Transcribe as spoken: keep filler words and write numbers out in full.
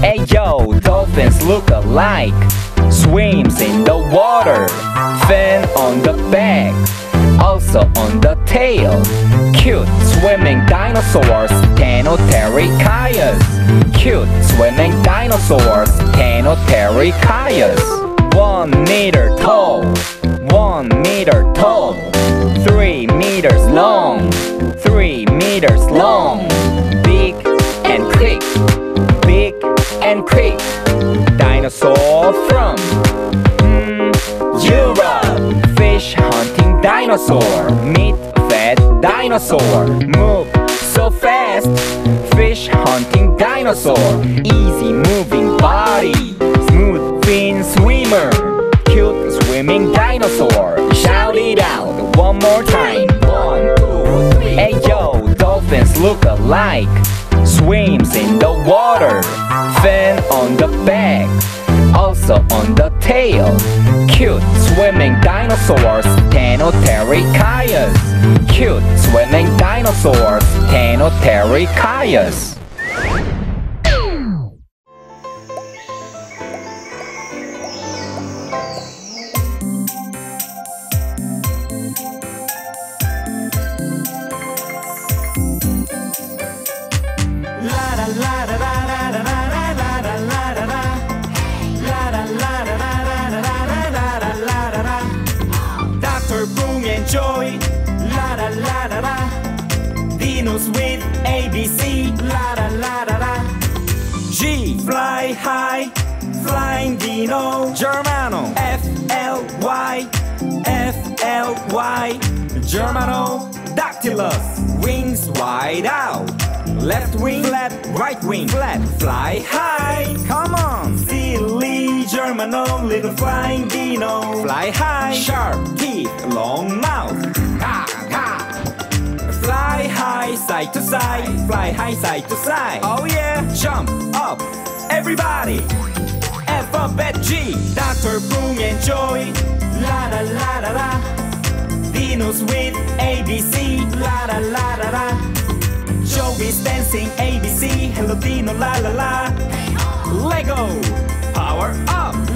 Ayo, dolphins look alike. Swims in the water. Fin on the back, also on the tail. Cute swimming dinosaurs, Tannoterichias. Cute swimming dinosaurs, Tannoterichias. One meter tall, one meter tall. Three meters long, three meters long. Big and quick, big and quick. Dinosaur from mm, Europe. Fish hunting dinosaur, meat fed dinosaur. Move so fast, fish hunting dinosaur. Easy moving body, smooth fin swimmer. Cute swimming dinosaur. Shout it out one more time. One, two, three. Ayo, dolphins look alike. Swims in the water. Fin on the back, also on the tail. Cute swimming dinosaurs, Tannoterichias. Cute swimming dinosaurs, Tannoterichias. Doctor Boom and Joy, la la la la la. Dinos with A B C, la la la la la. G, fly high, flying dino. Germano, F L Y, F L Y. Germano, Dactylus, wings wide out. Left wing flat, right wing flat. Fly high, come on. Silly Germano, little flying dino. Fly high, sharp teeth, long mouth. Ha ha. Fly high, side to side. Fly high, side to side. Oh yeah, jump up, everybody. Alphabet G, Doctor Boom and Joy. La la la la la. Dinos with A B C. La la la la la. Joey's dancing A B C. Hello Dino, la la la. Lego, power up.